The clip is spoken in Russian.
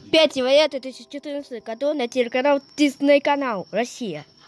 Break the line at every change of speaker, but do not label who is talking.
5 января 2014 году на телеканал Дисней канал Россия.